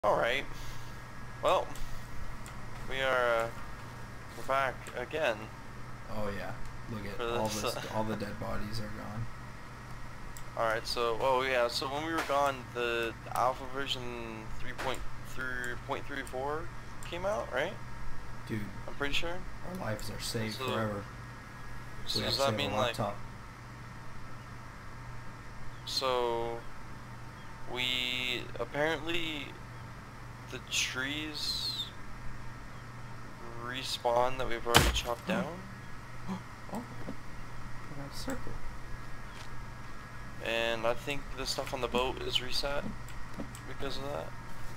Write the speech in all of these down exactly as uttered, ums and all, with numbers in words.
Alright, well, we are, uh, we're back again. Oh yeah, look For at all this, this, uh, all the dead bodies are gone. Alright, so, oh yeah, so when we were gone, the alpha version three point three four came out, right? Dude, I'm pretty sure. our lives are saved So, forever. so We have does to that save mean, a like, laptop. so, we, apparently, the trees respawn that we've already chopped down? Oh, we got a circle. And I think the stuff on the boat is reset because of that.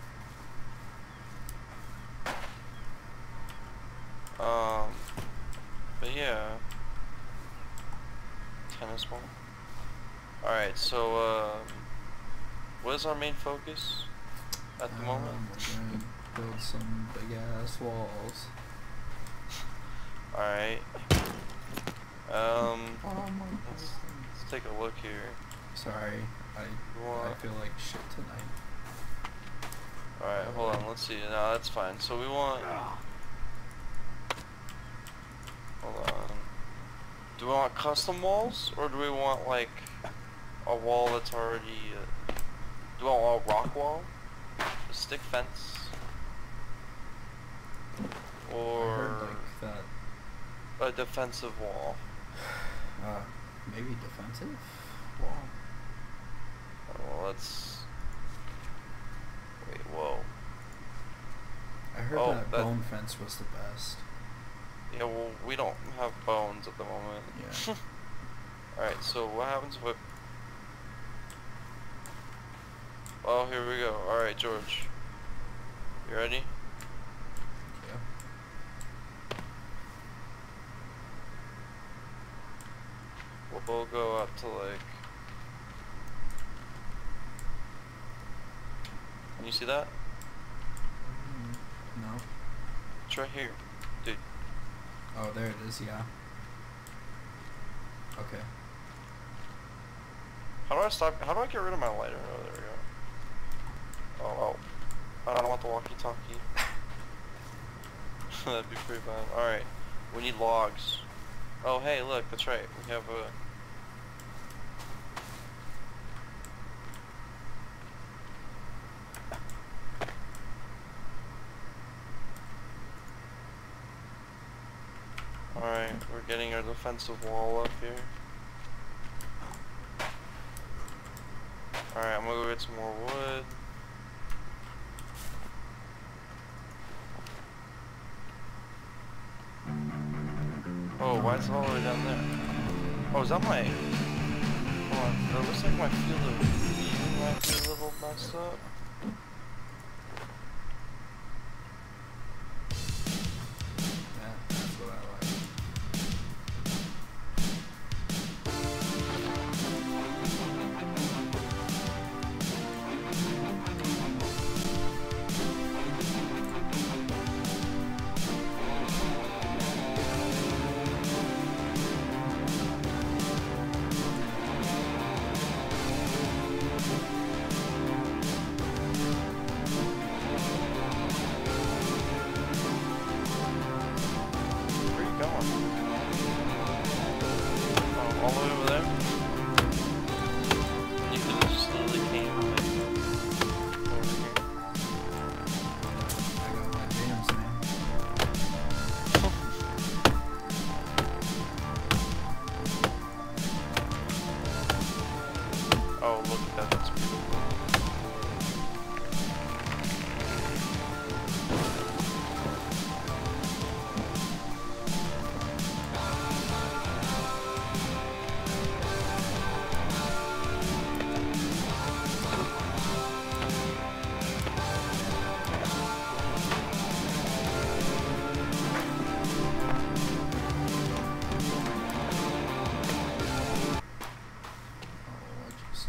Um, but yeah, tennis ball. Alright, so, um, what is our main focus at the um, moment? We're gonna build some big ass walls. Alright. Um, Oh my let's, God. let's take a look here. Sorry, I What? I feel like shit tonight. Alright, hold on, let's see. No, that's fine. So we want... Hold on. Do we want custom walls, or do we want, like, a wall that's already... Uh, do we want a rock wall? A stick fence? Or... I heard like that. a defensive wall? Uh, maybe defensive wall. Well, let's... Wait, whoa. I heard Oh, that, that- bone fence was the best. Yeah, well, we don't have bones at the moment. Yeah. Alright, so what happens with... Oh, here we go. Alright, George. You ready? Yeah. We'll, we'll go up to, like... Can you see that? Mm, no. It's right here. Dude. Oh, there it is. Yeah. Okay. How do I stop? How do I get rid of my lighter? Oh, there we go. Oh, oh. I don't want the walkie-talkie. That'd be pretty bad. Alright. We need logs. Oh, hey, look. That's right. We have a... Alright, we're getting our defensive wall up here. Alright, I'm gonna go get some more wood. Oh, why is it all the way down there? Oh, is that my... Hold on, it looks like my field of view might be a little messed up. Yeah, that's what I like. Where are you going? Oh, all the way over there? You could have just literally came like over here. I got my jams, man. Oh, look at that, that's beautiful. Oh, I just.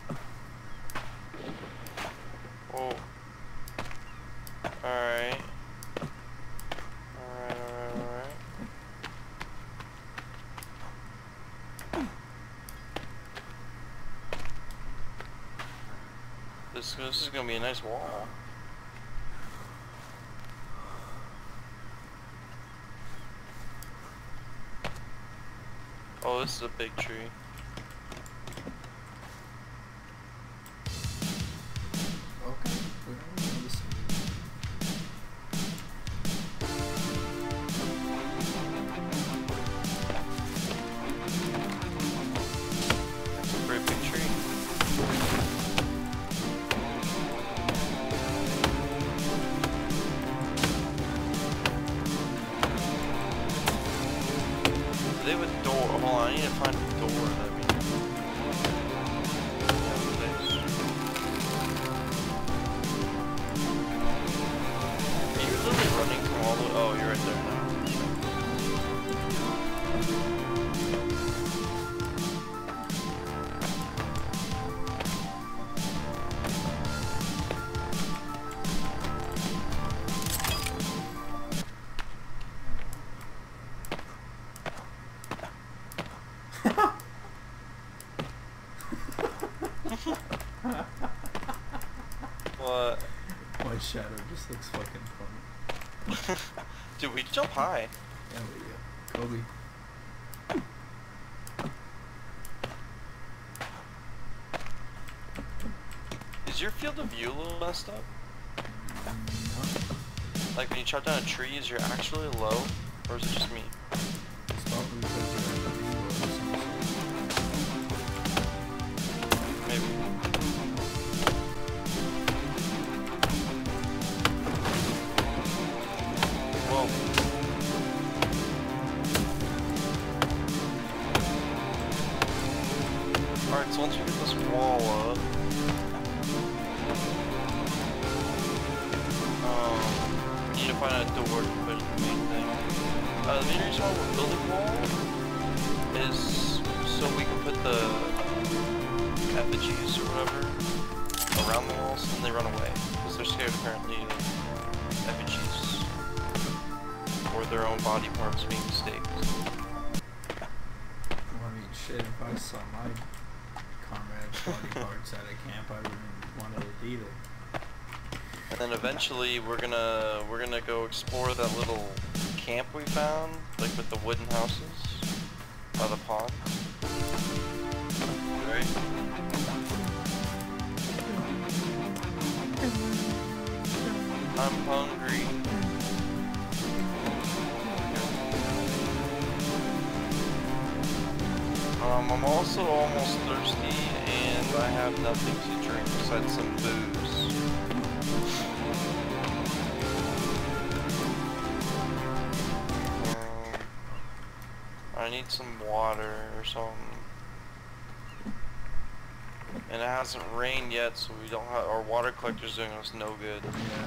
Oh. Alright. Alright, alright, alright. This, this is gonna be a nice wall. Oh, this is a big tree. Okay, we don't notice it. It's a pretty big tree. Do they have a door? Hold on, I need to find a door that we Are you literally running from all the way? Oh, you're right there now. What? My shadow just looks fucking funny. Dude, we jump high. Yeah, we go. Kobe. Is your field of view a little messed up? No, Like when you chop down a tree, is you're actually low? Or is it just me? it's probably because you're at the view or something. Maybe. Whoa. Alright, so once we get this wall up, um, we need to find a door to put in the main thing. Uh, the main reason why we're building wall is so we can put the effigies or whatever around the walls and they run away. Because they're scared apparently of effigies or their own body parts being staked. Well, I mean, shit, if I saw my comrades' body parts at a camp, I wouldn't want it either. And then eventually we're gonna we're gonna go explore that little camp we found, like with the wooden houses by the pond. Right? I'm hungry. Um, I'm also almost thirsty and I have nothing to drink besides some booze. Um, I need some water or something. And it hasn't rained yet, so we don't have, our water collector's doing us no good. Yeah.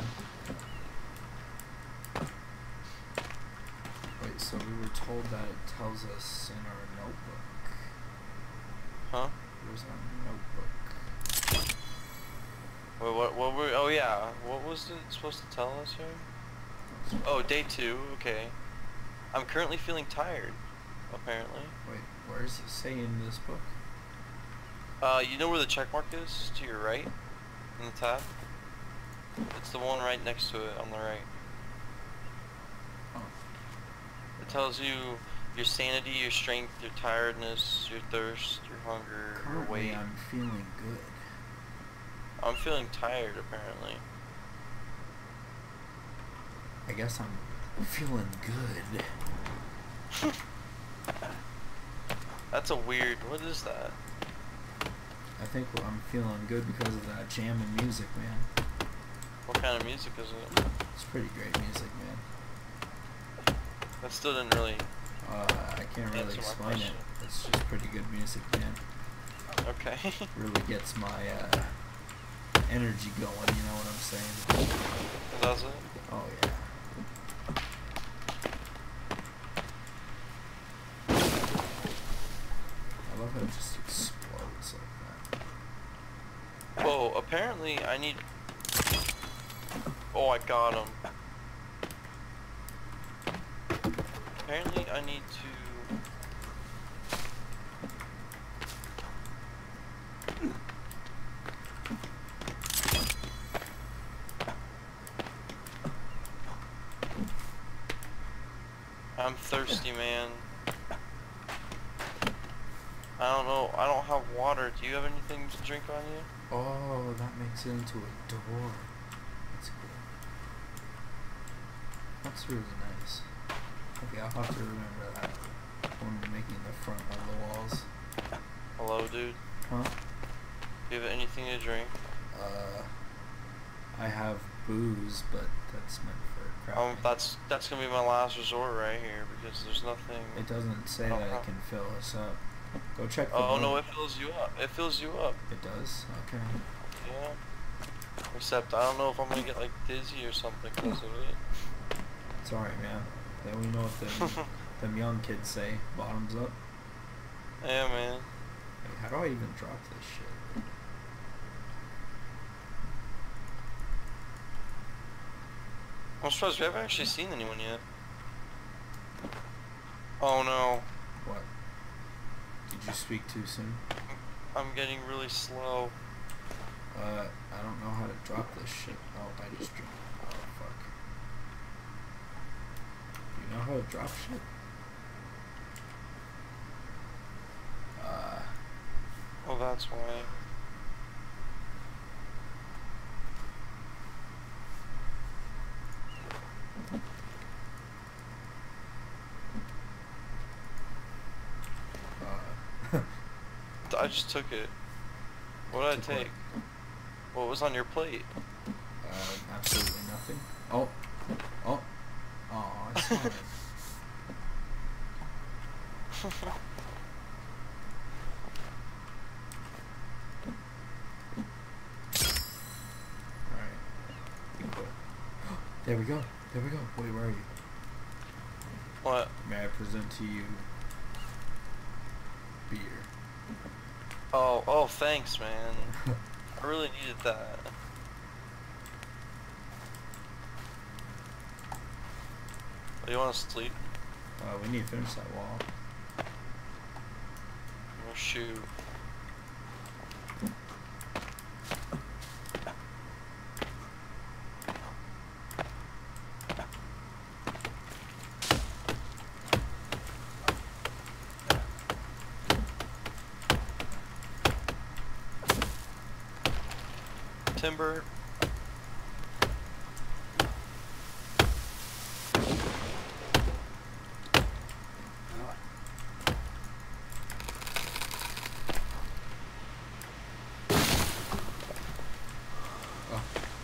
Wait, so we were told that it tells us in our notebook. Huh? Where's our notebook? Wait, what, what were, oh yeah, what was it supposed to tell us here? Oh, day two, okay. I'm currently feeling tired, apparently. Wait, where does it say in this book? Uh, you know where the check mark is? To your right? In the tab? It's the one right next to it on the right. Oh. It tells you your sanity, your strength, your tiredness, your thirst, your hunger, your Currently, weight. I'm feeling good. I'm feeling tired, apparently. I guess I'm feeling good. That's a weird, what is that? I think well, I'm feeling good because of that jam and music, man. What kind of music is it? It's pretty great music, man. That still didn't really... Uh, I can't really Answer my explain it. question. It's just pretty good music, man. Okay. Really gets my uh, energy going, you know what I'm saying? Does it? Oh, yeah. I love how it just explodes like that. Whoa, apparently I need... Oh, I got him. Apparently I need to... I'm thirsty, man. I don't know. I don't have water. Do you have anything to drink on you? Oh, that makes it into a door. That's cool. That's really nice. Okay, I'll have to remember that when we're making the front of the walls. Hello, dude. Huh? Do you have anything to drink? Uh, I have booze, but that's meant for crafting. Um, that's that's gonna be my last resort right here because there's nothing. It doesn't say Oh, that huh. it can fill us up. Go check the Oh book. no, it fills you up. It fills you up. It does? Okay. Yeah. Except I don't know if I'm gonna get like dizzy or something because of it. It's alright, man. Then we know what them, them young kids say. Bottoms up. Yeah, man. Wait, how do I even drop this shit? I'm surprised we haven't actually seen anyone yet. Oh no. What? Did you speak too soon? I'm getting really slow. Uh, I don't know how to drop this shit. Oh, I just dropped. Oh, fuck. Do you know how to drop shit? Uh, Oh, that's why. uh, I just took it. What did I Took what? take? What was on your plate? uh, absolutely nothing. Oh, oh, oh, I saw it. Alright. There we go. There we go. Wait, where are you? What? May I present to you beer? Oh, oh, thanks, man. I really needed that. Oh, you want to sleep? Uh, we need to finish that wall. Oh, shoot. Timber. Oh.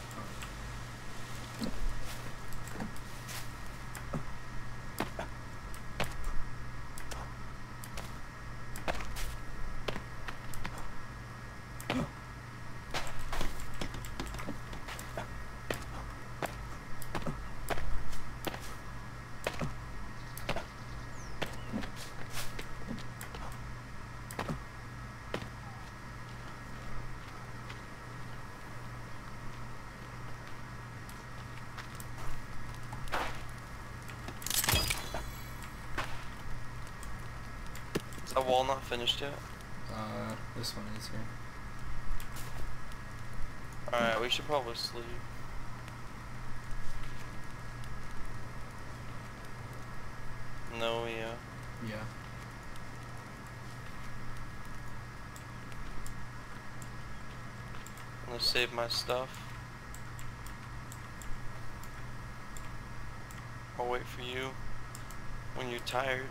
Is that wall not finished yet? Uh, this one is here. Alright, we should probably sleep. No, yeah. Yeah. I'm gonna save my stuff. I'll wait for you when you're tired.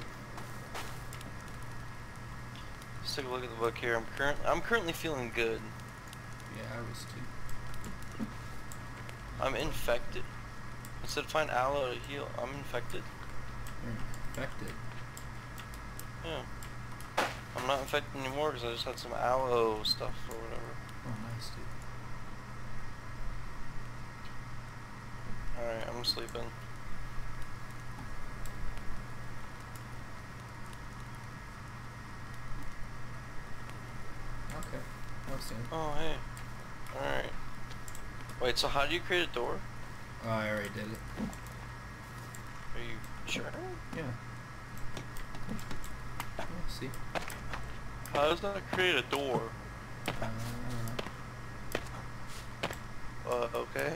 Let's take a look at the book here. I'm current I'm currently feeling good. Yeah, I was too. I'm infected. It said find aloe to heal. I'm infected. You're infected. Yeah. I'm not infected anymore because I just had some aloe stuff or whatever. Oh, nice, dude. Alright, I'm sleeping. Okay. That was good. Oh, hey. Alright. Wait, so how do you create a door? Oh, I already did it. Are you sure? Yeah. Yeah, see? How does that create a door? Uh, Uh, okay.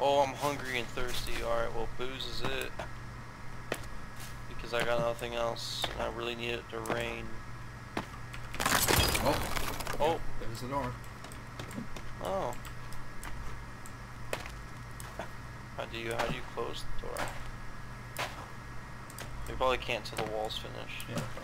Oh, I'm hungry and thirsty. Alright, well, booze is it. Because I got nothing else, and I really need it to rain. Oh. Oh. Yep, there's the door. Oh. How do you, how do you close the door? You probably can't till the wall's finished. Yeah, probably.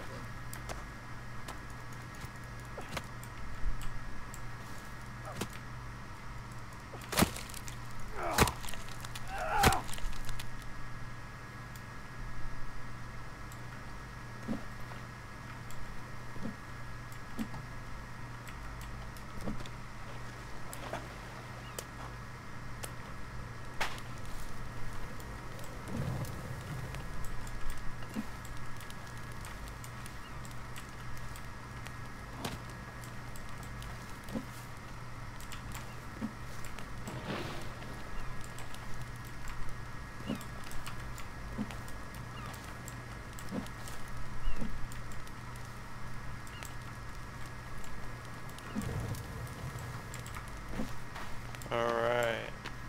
Alright.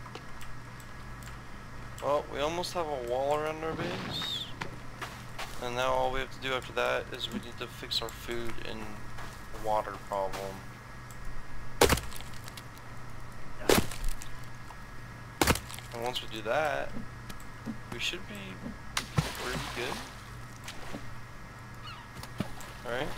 Well, we almost have a wall around our base. And now all we have to do after that is we need to fix our food and water problem. And once we do that, we should be pretty good. Alright?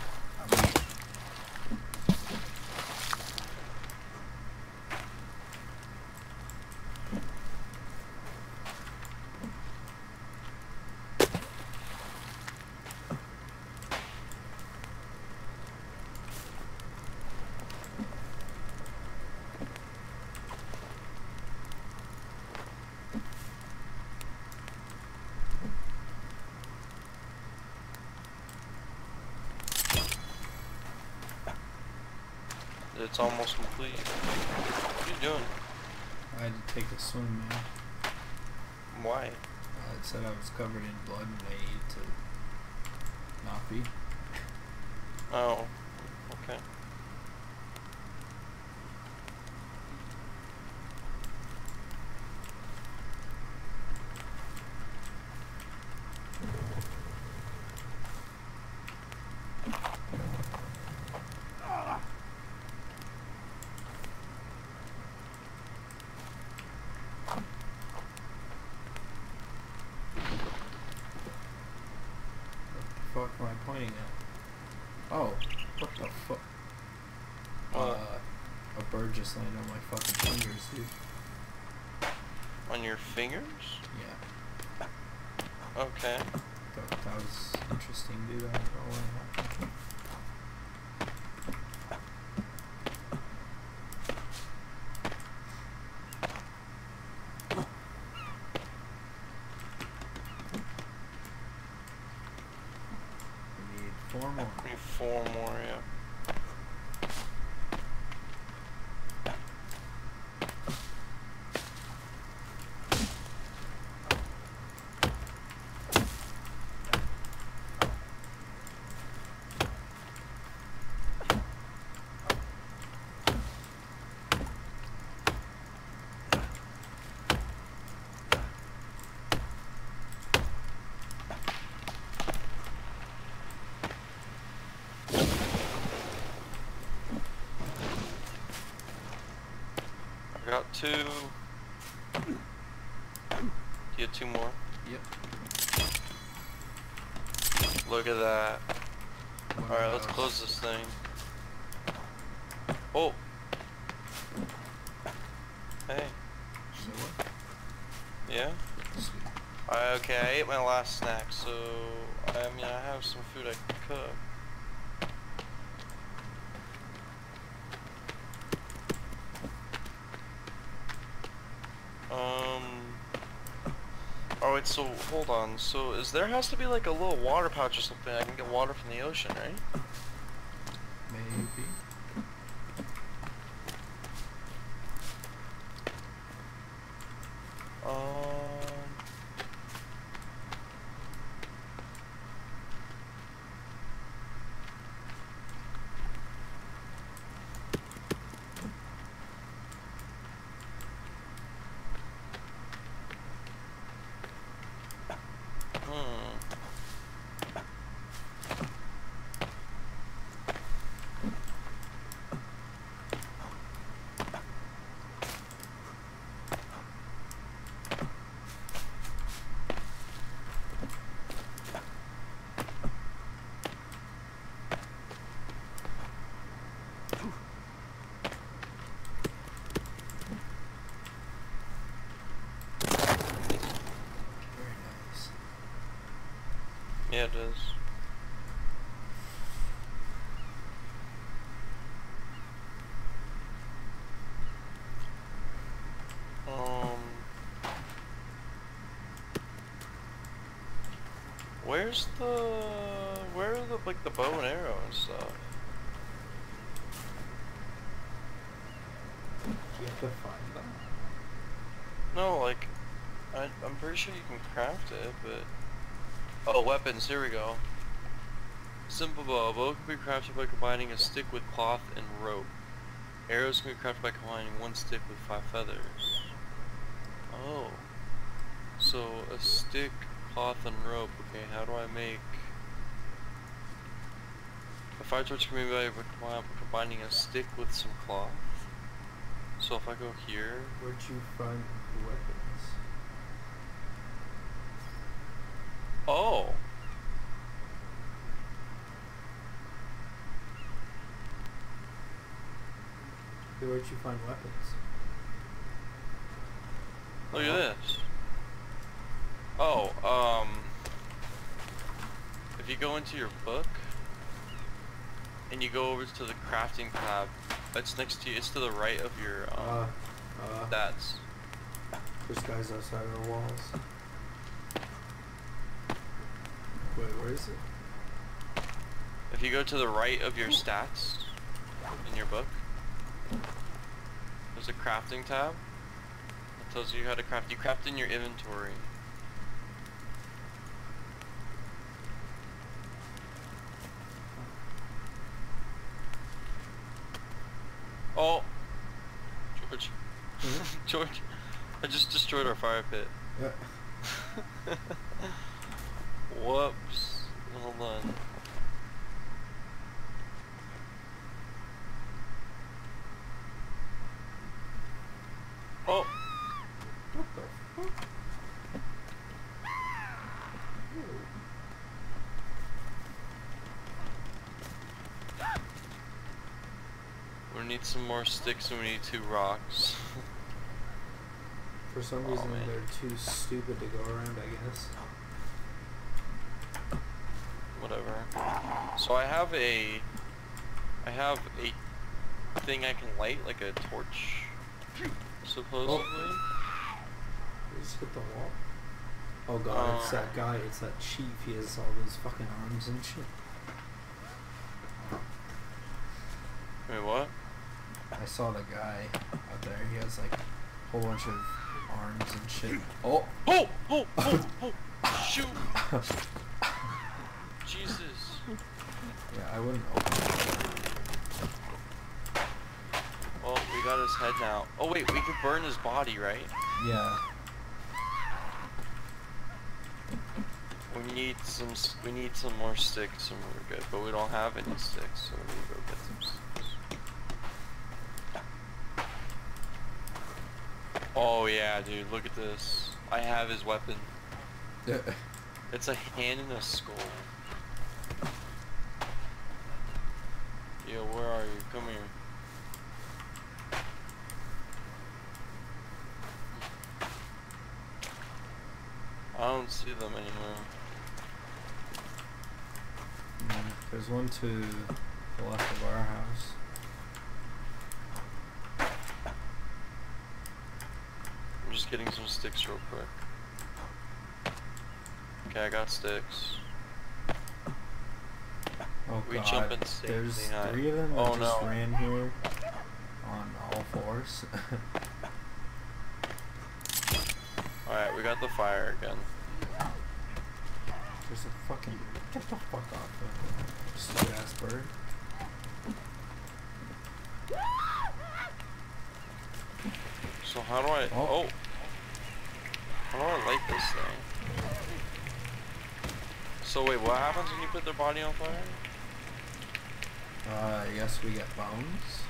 It's almost complete. What are you doing? I had to take a swim, man. Why? Uh, it said I was covered in blood and I needed to not be. Oh, okay. What the fuck am I pointing at? Oh, what the fuck? What? Uh, a bird just landed on my fucking fingers, dude. On your fingers? Yeah. Okay. Thought that was interesting, dude. I don't know what happened. We need four more. Need four more, yeah. I got two. You had two more? Yep. Look at that. What Alright, let's else? close this thing. Oh! Hey. So what? Yeah? Sweet. I, okay, I ate my last snack, so I mean I have some food I can cook. Um. Oh wait, so hold on. So is there has to be like a little water pouch or something? I can get water from the ocean, right? Maybe. Um. Yeah, it is. Um, where's the where are the like the bow and arrow and stuff? You have to find them. No, like I I'm pretty sure you can craft it, but oh, weapons. Here we go. Simple bow. A bow can be crafted by combining a stick with cloth and rope. Arrows can be crafted by combining one stick with five feathers. Oh. So a stick, cloth, and rope. Okay, how do I make... A fire torch can be made by combining a stick with some cloth. So if I go here... Where'd you find the weapons? Oh! Where'd you find weapons? Look at this. Oh, um... if you go into your book, and you go over to the crafting tab, it's next to you, it's to the right of your, um, Uh, uh, stats. there's guys outside our walls. Wait, where is it? If you go to the right of your stats, in your book, there's a crafting tab. It tells you how to craft. You craft in your inventory. Oh! George. Mm-hmm. George. I just destroyed our fire pit. Yeah. Whoops. Hold on. Oh! What the fuck? We need some more sticks and we need two rocks. For some Oh, reason, man. they're too stupid to go around, I guess. Whatever. So I have a... I have a thing I can light, like a torch, supposedly. Oh. You just hit the wall. Oh god, it's Uh. that guy, it's that chief, he has all those fucking arms and shit. Wait, what? I saw the guy out there, he has like a whole bunch of arms and shit. Oh! Oh! Oh! Oh! Oh! Shoot! Jesus. Yeah, I wouldn't open it. Oh, we got his head now. Oh wait, we could burn his body, right? Yeah. We need some. s- We need some more sticks, and we're good. But we don't have any sticks, so we need to go get some sticks. Oh yeah, dude, look at this. I have his weapon. It's a hand and a skull. Yo, where are you? Come here. I don't see them anymore. Mm, there's one to the left of our house. I'm just getting some sticks real quick. Okay, I got sticks. Oh We god, jump in safely there's high. three of them that Oh, just no. ran here on all fours. Alright, we got the fire again. There's a fucking... Get the fuck off of stupid ass bird. So how do I... Oh. Oh! How do I light this thing? So wait, what happens when you put their body on fire? Uh, I guess we get bones.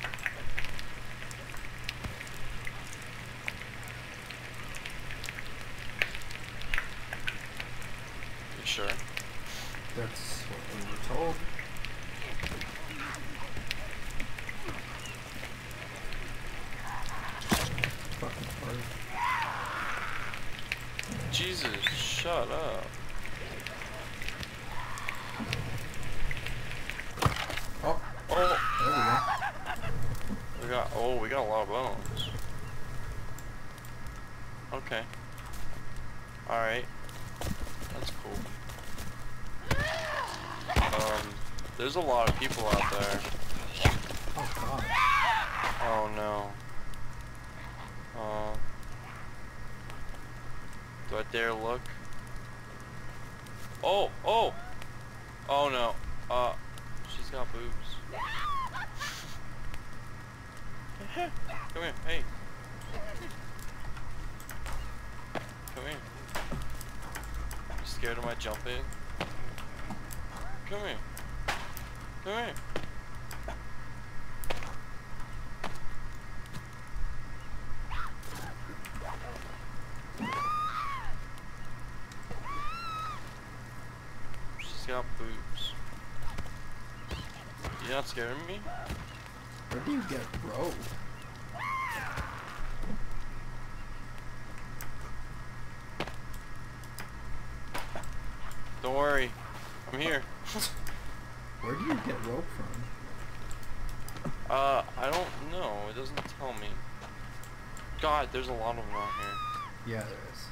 You sure? That's what we were told. Fucking bird. Jesus, shut up. got, oh, we got a lot of bones. Okay. Alright. That's cool. Um, there's a lot of people out there. Oh god. Oh no. Uh, do I dare look? Oh, oh! Oh no. Uh, she's got boobs. Come here, hey. Come here. You scared of my jumping? Come here. Come here. She's got boobs. You not scared of me? Where do you get rope? Don't worry. I'm here. Where do you get rope from? Uh, I don't know. It doesn't tell me. God, there's a lot of them out here. Yeah, there is.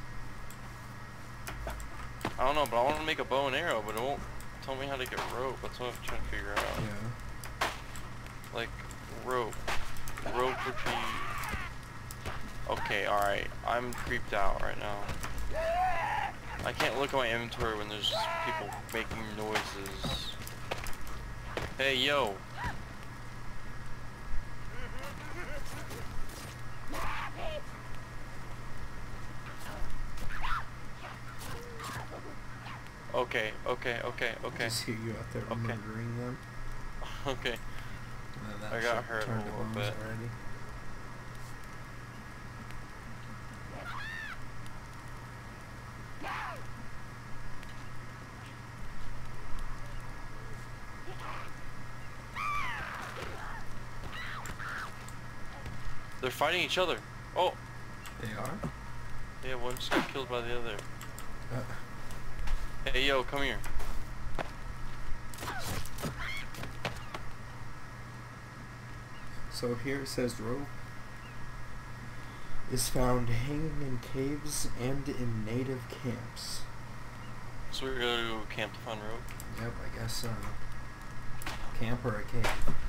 I don't know, but I want to make a bow and arrow, but it won't tell me how to get rope. That's what I'm trying to figure out. Yeah. Like, rope. Rope would be... Okay, alright. I'm creeped out right now. I can't look at my inventory when there's just people making noises. Hey, yo. Okay, okay, okay, okay. I see you out there Okay. murdering them. Okay. Uh, that I got shit hurt a turned to little bones bit. already. They're fighting each other. Oh, They are? yeah, one just got killed by the other. Uh, Hey, yo, come here. so here it says rope is found hanging in caves and in native camps. So we're gonna go camp to find rope. Yep, I guess so. Camp or a cave.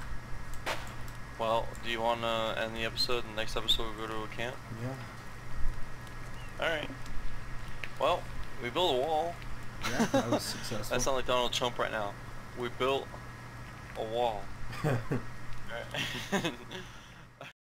Well, do you wanna end the episode and next episode we'll go to a camp? Yeah. Alright. Well, we built a wall. Yeah, that was successful. That sounds like Donald Trump right now. We built a wall. Alright.